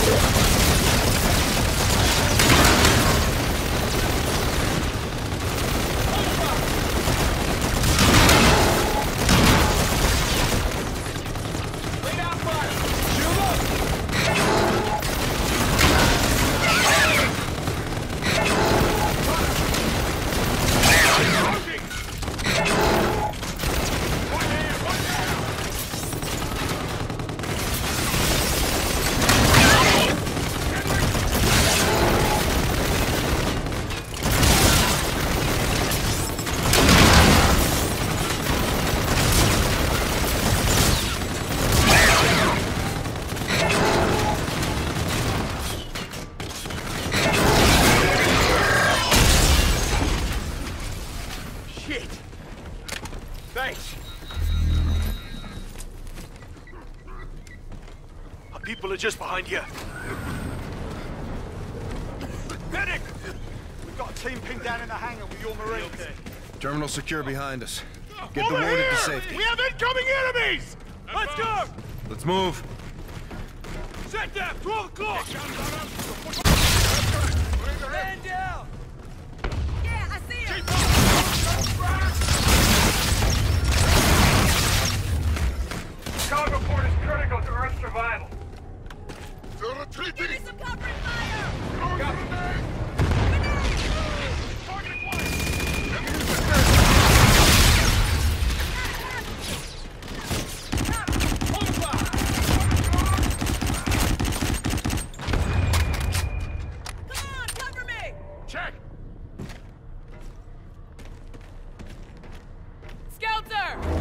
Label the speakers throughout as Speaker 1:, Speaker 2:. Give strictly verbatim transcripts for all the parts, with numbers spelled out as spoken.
Speaker 1: People are just behind you. Medic! We've got a team pinned down in the hangar with your Marines. Okay.
Speaker 2: Terminal secure behind us. Get Over the wounded here! to safety.
Speaker 1: We have incoming enemies! Let's go!
Speaker 2: Let's move.
Speaker 1: Set them! twelve o'clock!
Speaker 3: Stand down! Yeah, I see him!
Speaker 1: Cargo port is critical to Earth's survival.
Speaker 3: Give me some covering fire!
Speaker 1: Copy. Targeting one!
Speaker 3: Come on, cover me!
Speaker 1: Check!
Speaker 3: Skelter!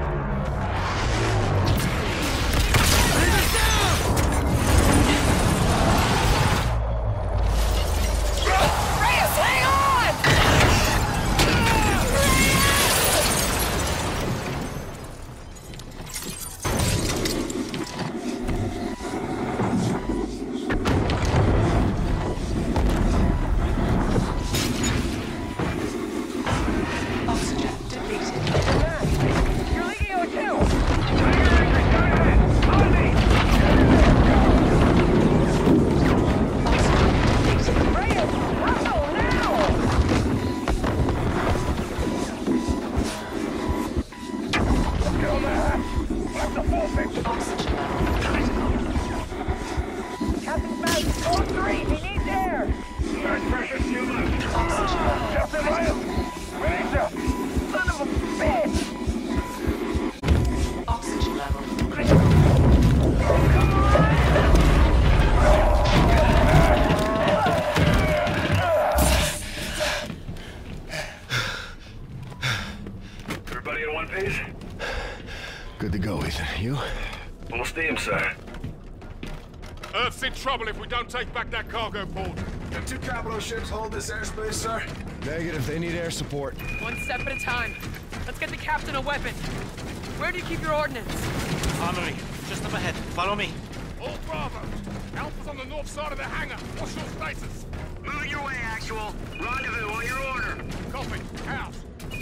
Speaker 2: Good to go, Ethan. You?
Speaker 4: Full steam, sir.
Speaker 1: Earth's in trouble if we don't take back that cargo port.
Speaker 5: Can two capital ships hold this airspace, sir?
Speaker 2: Negative. They need air support.
Speaker 3: One step at a time. Let's get the captain a weapon. Where do you keep your ordnance?
Speaker 6: Armory, just up ahead. Follow me.
Speaker 1: All Bravo. Alpha's on the north side of the hangar. What's your status?
Speaker 4: Moving your way, Actual. Rendezvous on your order.
Speaker 1: Copy. House.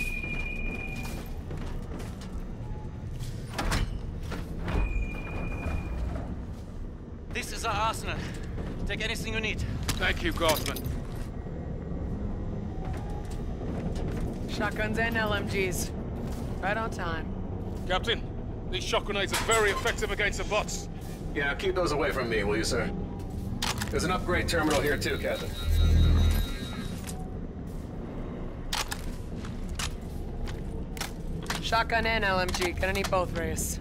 Speaker 6: This is our arsenal. Take anything you need.
Speaker 1: Thank you, Guardsman.
Speaker 3: Shotguns and L M Gs. Right on time.
Speaker 1: Captain, these shock grenades are very effective against the bots.
Speaker 5: Yeah, keep those away from me, will you, sir? There's an upgrade terminal here too, Captain.
Speaker 3: Shotgun and L M G. Gonna need both, Reyes.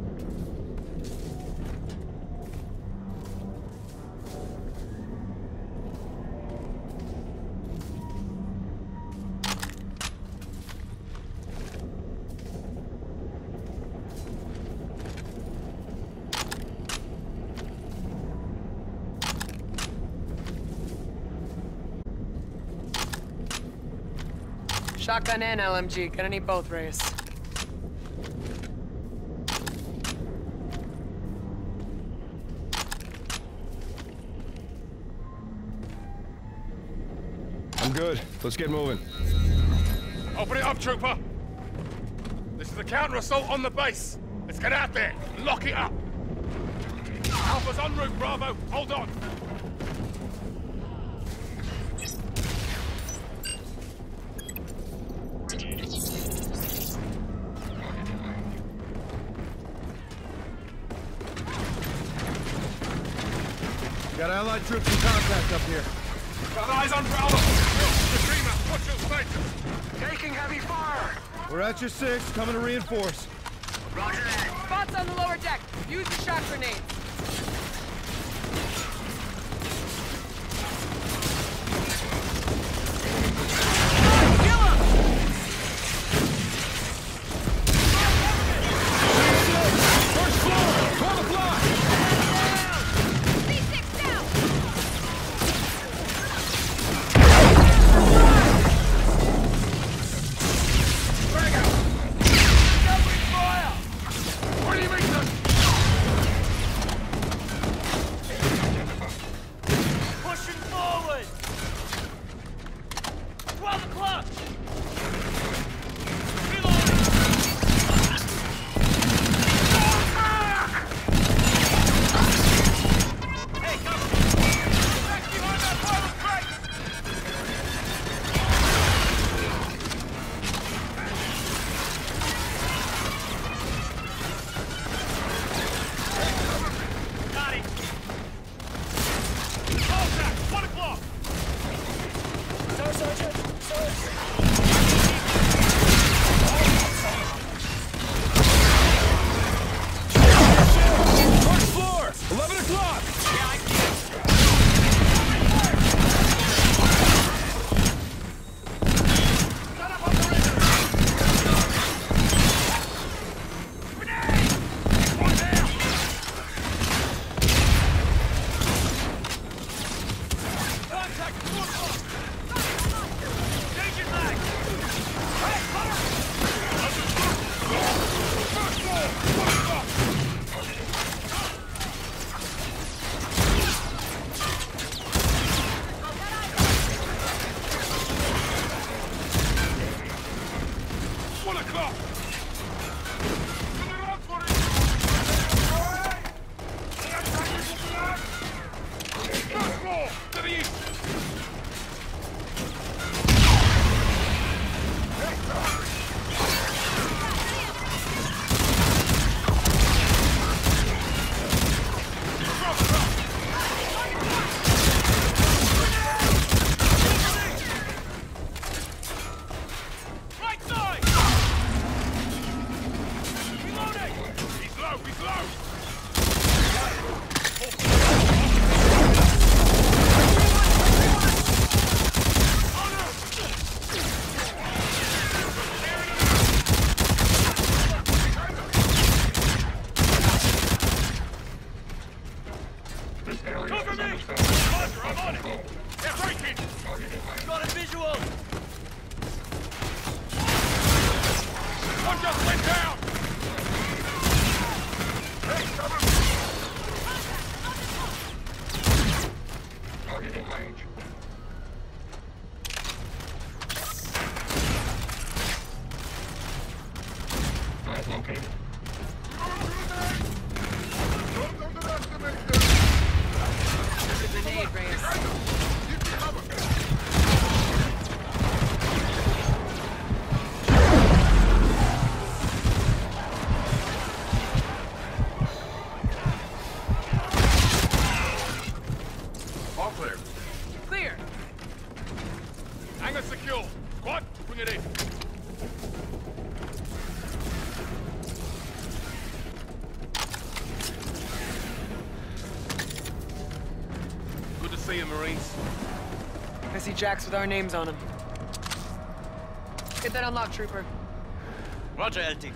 Speaker 3: Shotgun and L M G. Gonna need both, Reyes.
Speaker 2: I'm good. Let's get moving.
Speaker 1: Open it up, Trooper. This is a counter-assault on the base. Let's get out there and lock it up. Alpha Choppers en route, Bravo. Hold on.
Speaker 2: Got allied troops in contact up here.
Speaker 1: Got eyes on Bravo. The streamer, what's your status?
Speaker 4: Taking heavy fire.
Speaker 2: We're at your six, coming to reinforce.
Speaker 4: Roger that.
Speaker 3: Spots on the lower deck. Use the shock grenades.
Speaker 1: See you, Marines.
Speaker 3: I see jacks with our names on them. Get that unlocked, Trooper.
Speaker 6: Roger, L T.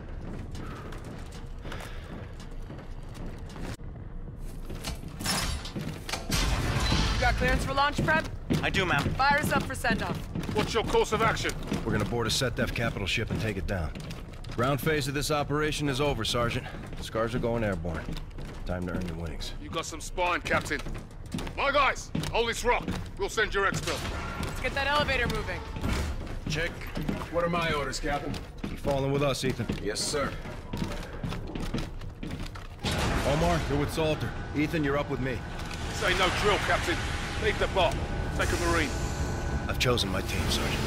Speaker 3: You got clearance for launch prep?
Speaker 6: I do, ma'am.
Speaker 3: Fire us up for send-off.
Speaker 1: What's your course of action?
Speaker 2: We're gonna board a SETDEF capital ship and take it down. Ground phase of this operation is over, Sergeant. Scars are going airborne. Time to earn your winnings.
Speaker 1: You got some spine, Captain. My guys, hold this rock. We'll send your exfil.
Speaker 3: Let's get that elevator moving.
Speaker 5: Check. What are my orders, Captain?
Speaker 2: You falling with us, Ethan?
Speaker 5: Yes, sir.
Speaker 2: Omar, you're with Salter. Ethan, you're up with me.
Speaker 7: Say no drill, Captain. Leave the bot. Take a Marine.
Speaker 2: I've chosen my team, Sergeant.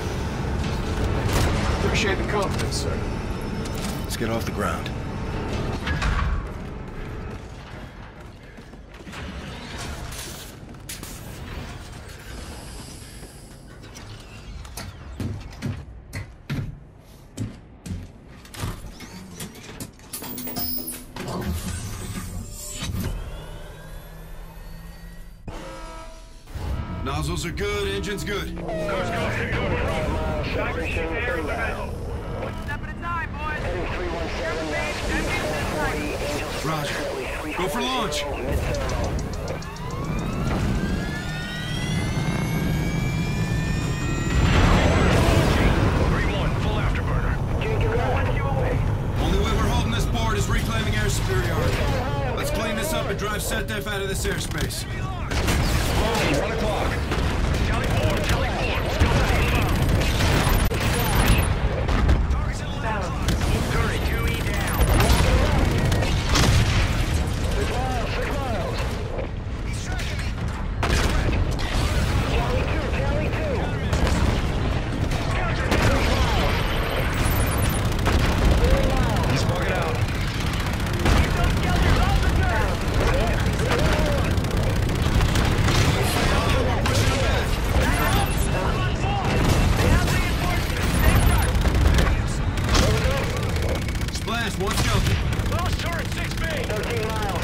Speaker 5: Appreciate the confidence, sir.
Speaker 2: Let's get off the ground. Nozzles are good, engine's good.
Speaker 3: Step at a time, boys.
Speaker 2: Roger. Go for launch.
Speaker 7: three one, full afterburner.
Speaker 2: Only way we're holding this board is reclaiming air superiority. Let's clean this up and drive SetDef out of this airspace.
Speaker 7: One o'clock. Charlie four, Charlie four. Curry, two E down. Six miles, six miles. He's tracking me. Charlie two, Charlie two. He's bugging out. Keep those skelters off the turret.
Speaker 2: Splash, one shelter.
Speaker 7: Lost turret six B. thirteen miles.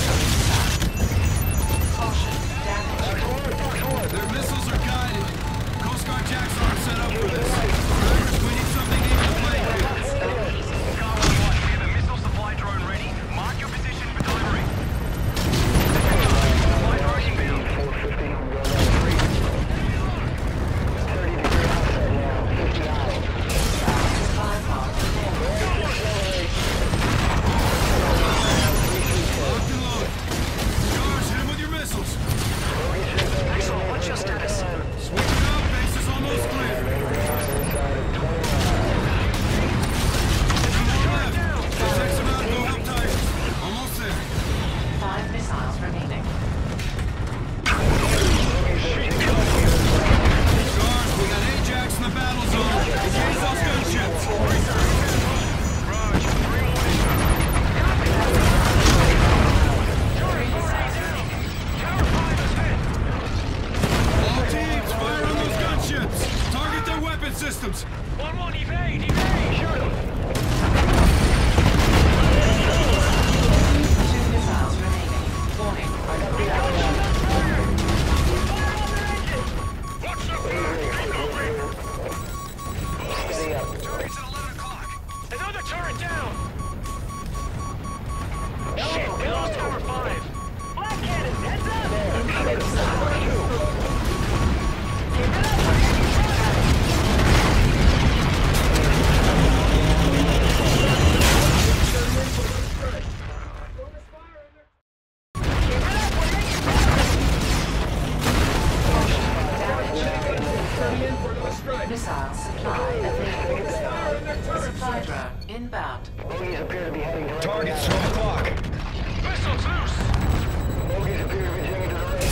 Speaker 2: Their missiles are guided. Coast Guard jacks aren't set up for this. Drivers, we need something even to play with.
Speaker 7: Cargo one, we have a missile supply drone ready. Mark your position for delivery. Supply drone inbound. four fifty, thirty degree outside now, fifty hours.
Speaker 2: Locked and loaded. Scars, hit him with your missiles.
Speaker 7: Excellent, what's your status?
Speaker 2: Switch it up, base is almost clear. Come on left. Let's X them out and go help Tigers. Almost there.
Speaker 8: Five missiles remaining.
Speaker 2: Scars, we got Ajax in the battle zone. Engage those gunships. All teams, fire on those gunships. Target their weapon systems.
Speaker 7: One one, evade, evade! Shoot him!
Speaker 8: Two missiles remaining. Warning.
Speaker 7: Watch the bird! Keep moving! Steady up. Turret's at eleven o'clock. Another turret down! Shit, we lost cover five. Black cannon, heads up!
Speaker 8: Missile supply available. Supply drone inbound.
Speaker 7: Bogies appear to be heading directly. Target, twelve o'clock. Missiles loose! Bogies appear to be heading to the right.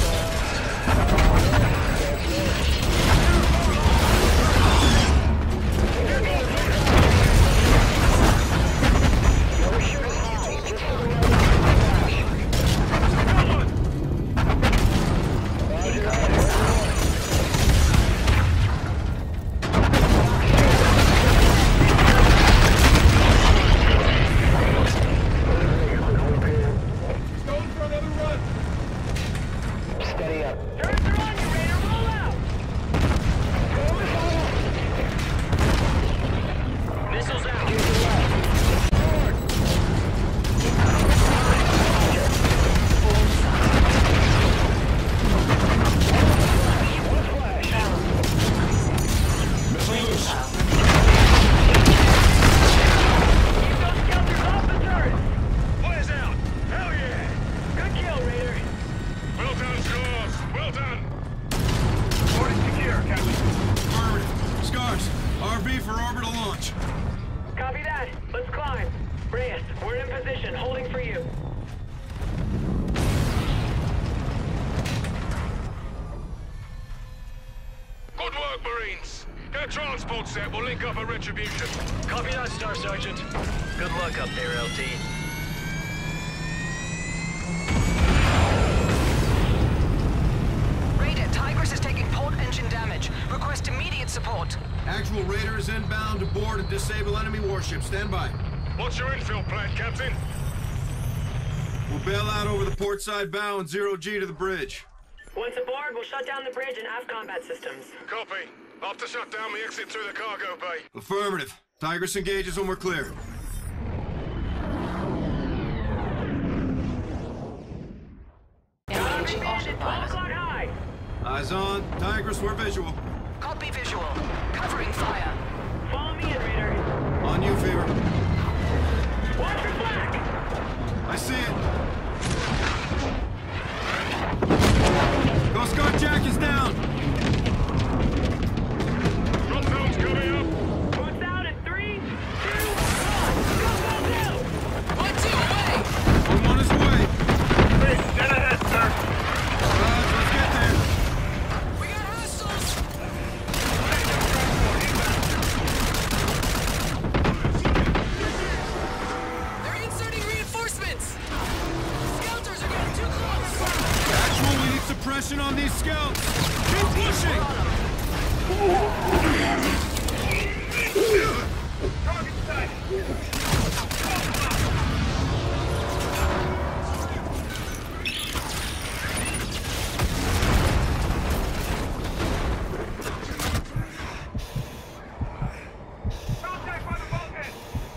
Speaker 7: Marines. Get a transport set. We'll link up at Retribution.
Speaker 4: Copy that, Star Sergeant. Good luck up there, L T.
Speaker 9: Raider, Tigris is taking port engine damage. Request immediate support.
Speaker 2: Actual Raiders inbound to board and disable enemy warships. Stand by.
Speaker 7: What's your infill plan, Captain?
Speaker 2: We'll bail out over the port side bow and zero G to the bridge.
Speaker 10: Once aboard, we'll shut down the bridge and aft combat systems.
Speaker 7: Copy. Off to shut down the exit through the cargo bay.
Speaker 2: Affirmative. Tigris engages when we're clear.
Speaker 8: Engaging autopilot.
Speaker 10: Clock high!
Speaker 2: Eyes on. Tigris, we're visual.
Speaker 9: Copy visual. Covering fire.
Speaker 10: Follow me in, Raider.
Speaker 2: On you, Fever.
Speaker 10: Watch your flag!
Speaker 2: I see it. Coast Guard Jack is down.
Speaker 7: Drop zone's coming up.
Speaker 10: Port's out in three, two, one. Go, go, go!
Speaker 3: One, two, away!
Speaker 2: One, one is away.
Speaker 7: Hey, dead ahead, sir.
Speaker 2: Raj, let's get there.
Speaker 3: We got hostiles! They're inserting reinforcements! Scouters are getting too close!
Speaker 2: Actual, we need suppression on these scouts. Keep pushing.
Speaker 7: Target sighted. Contact by the bulkhead.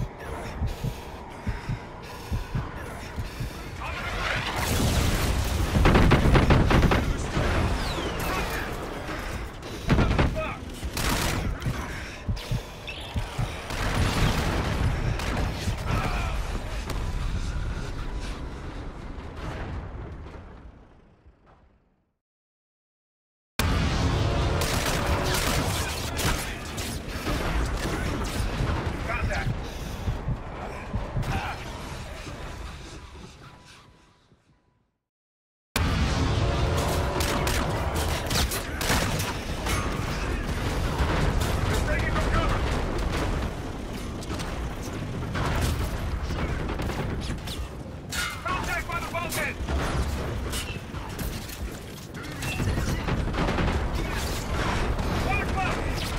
Speaker 7: Contact. Just taking some cover. Contact by the bulkhead. One o'clock.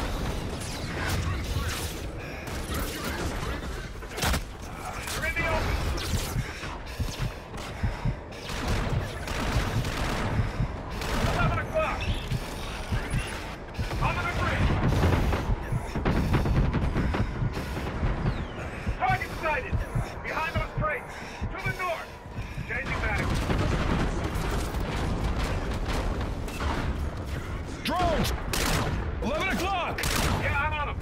Speaker 7: You're in the open. Eleven o'clock. On the bridge. Target sighted. Behind those crates. To the north. Changing battery.
Speaker 1: Drones! eleven o'clock!
Speaker 7: Yeah, I'm on them.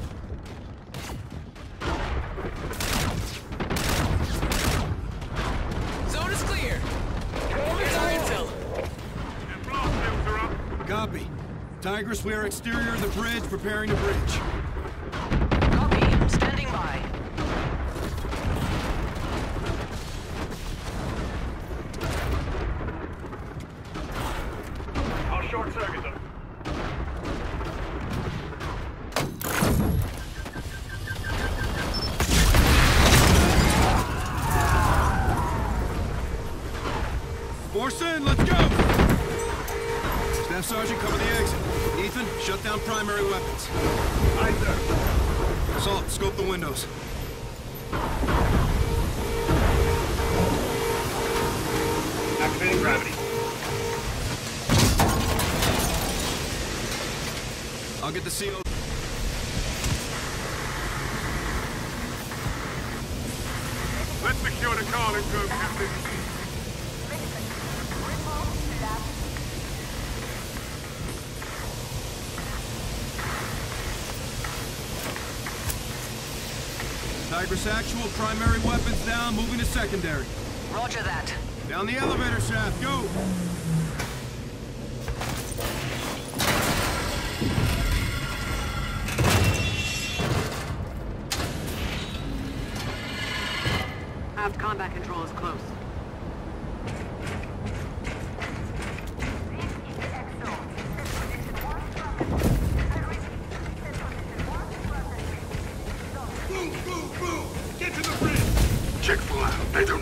Speaker 3: Zone is clear! Here's our intel!
Speaker 7: And blast fields are up.
Speaker 2: Copy. Tigris, we are exterior of the bridge, preparing to bridge.
Speaker 9: Copy. Standing by.
Speaker 7: I'll short circuit them.
Speaker 2: Force in, let's go! Staff Sergeant, cover the exit. Ethan, shut down primary weapons.
Speaker 7: Aye, sir.
Speaker 2: Assault, scope the windows.
Speaker 7: Activating gravity.
Speaker 2: I'll get the C O.
Speaker 7: Let's secure the Carlin Cove, Captain.
Speaker 2: Tigris actual, primary weapons down, moving to secondary.
Speaker 9: Roger that.
Speaker 2: Down the elevator shaft, go!
Speaker 10: Aft combat control is close.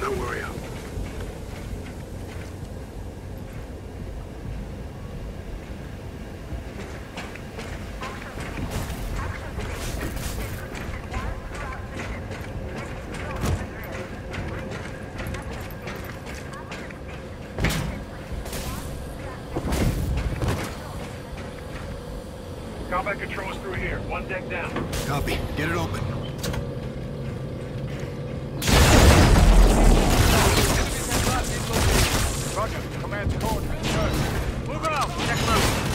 Speaker 5: Don't worry. I'll...
Speaker 7: Combat controls through here. One deck down.
Speaker 2: Copy. Get it open.
Speaker 1: Roger. Command's coordinates. Move out. Next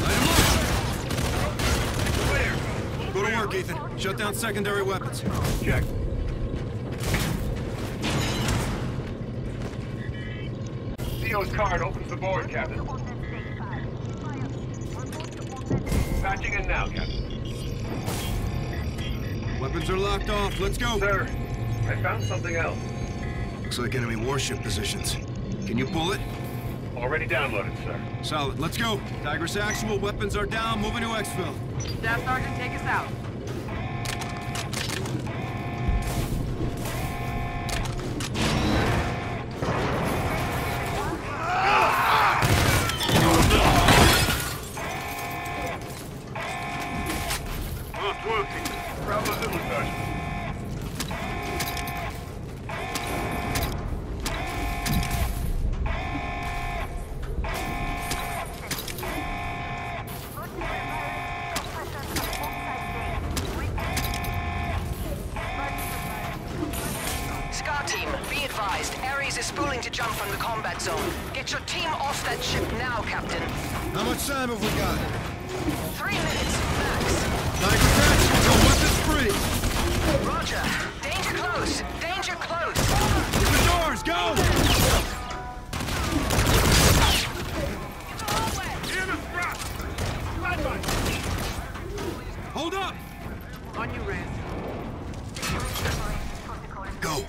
Speaker 1: move.
Speaker 2: Go to work, Ethan. Shut down secondary weapons.
Speaker 7: Check. Theo's card opens the board, Captain. Patching in now, Captain.
Speaker 2: Weapons are locked off. Let's go.
Speaker 7: Sir, I found something else.
Speaker 2: Looks like enemy warship positions. Can you pull it?
Speaker 7: Already downloaded, sir.
Speaker 2: Solid. Let's go. Tigris actual. Weapons are down. Moving to exfil.
Speaker 3: Staff Sergeant, take us out.
Speaker 7: Not working. Bravo Zulu, Sergeant.
Speaker 9: Scar team, be advised. Ares is spooling to jump from the combat zone. Get your team off that ship now, Captain.
Speaker 2: How much time have we got?
Speaker 9: Three minutes, max.
Speaker 2: Tigris actual. Go weapons free.
Speaker 9: Roger. Danger close. Danger close.
Speaker 2: Through the doors. Go. Hold up.
Speaker 3: On you, Rand.
Speaker 2: Go.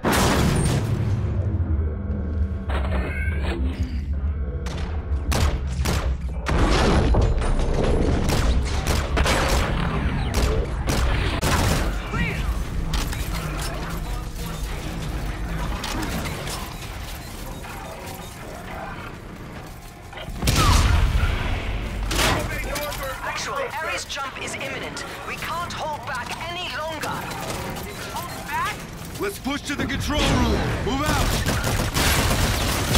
Speaker 9: Actual, Ares jump is imminent. We can't hold back any longer.
Speaker 3: Hold back?
Speaker 2: Let's push to the control room. Move out.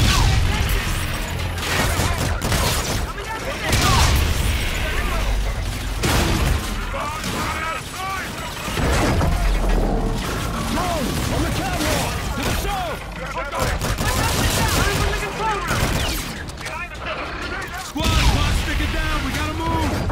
Speaker 2: On the catwalk. To the show. Squad, squad, stick it down. We gotta move.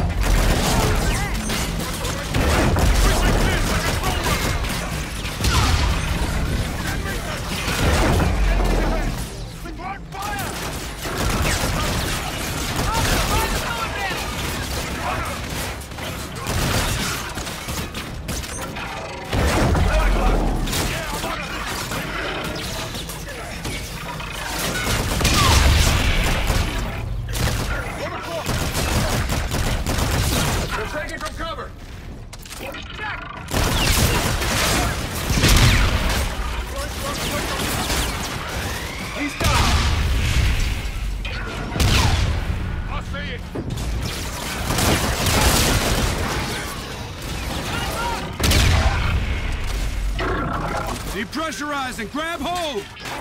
Speaker 2: Depressurizing. Grab hold.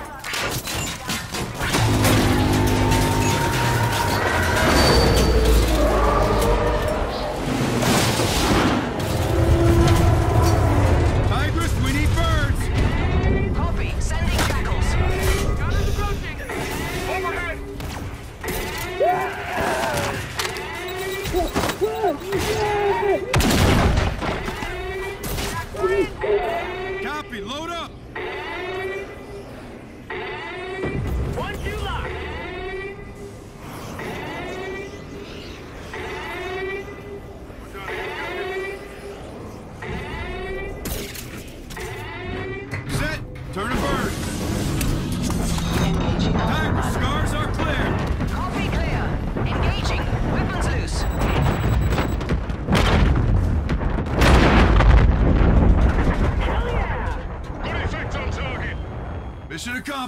Speaker 2: Tigris, we need birds.
Speaker 9: Copy. Sending jackals.
Speaker 3: Gunners approaching.
Speaker 7: Overhead!
Speaker 2: Copy. Load up.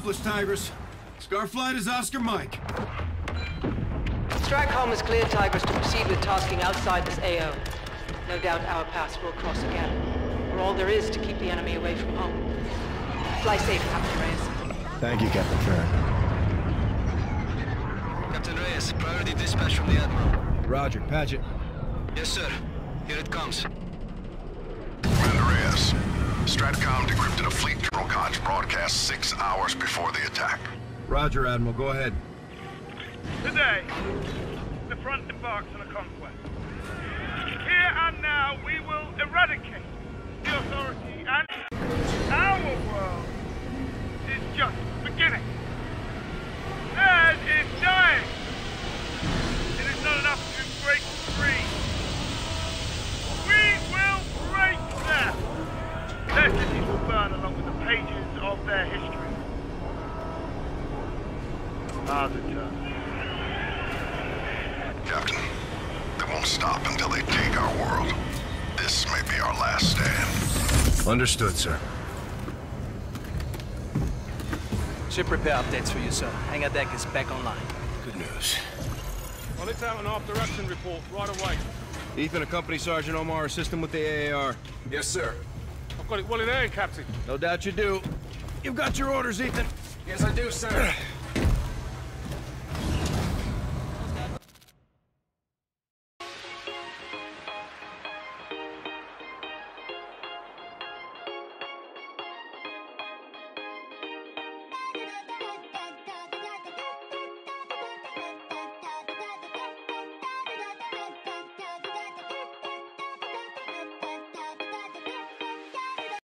Speaker 11: accomplished, Tigris. Starflight is Oscar Mike.
Speaker 9: Stratcom has cleared Tigris to proceed with tasking outside this A O. No doubt our paths will cross again. We're all there is to keep the enemy away from home. Fly safe, Captain Reyes.
Speaker 2: Thank you, Captain Farron.
Speaker 12: Captain Reyes, priority dispatch from the Admiral.
Speaker 2: Roger, patch it.
Speaker 12: Yes, sir. Here it comes.
Speaker 13: Commander Reyes, Stratcom decrypted a fleet journal conch broadcast six hours before the attack.
Speaker 2: Roger, Admiral. Go ahead.
Speaker 10: Today, the front embarks on a conquest. Here and now, we will eradicate the authority, and our world is just beginning. Ed is dying. It is not enough to break free. We will break them. Their cities will burn along with the pages of their history. Ours in turn.
Speaker 13: Captain, they won't stop until they take our world. This may be our last stand.
Speaker 2: Understood, sir.
Speaker 6: Ship repair updates for you, sir. Hangar deck is back online.
Speaker 2: Good news.
Speaker 10: Well, it's out an off-direction report right away.
Speaker 2: Ethan, accompany Sergeant Omar, assist him with the A A R.
Speaker 5: Yes, sir.
Speaker 10: I've got it well in hand, Captain.
Speaker 2: No doubt you do. You've got your orders, Ethan.
Speaker 5: Yes, I do, sir.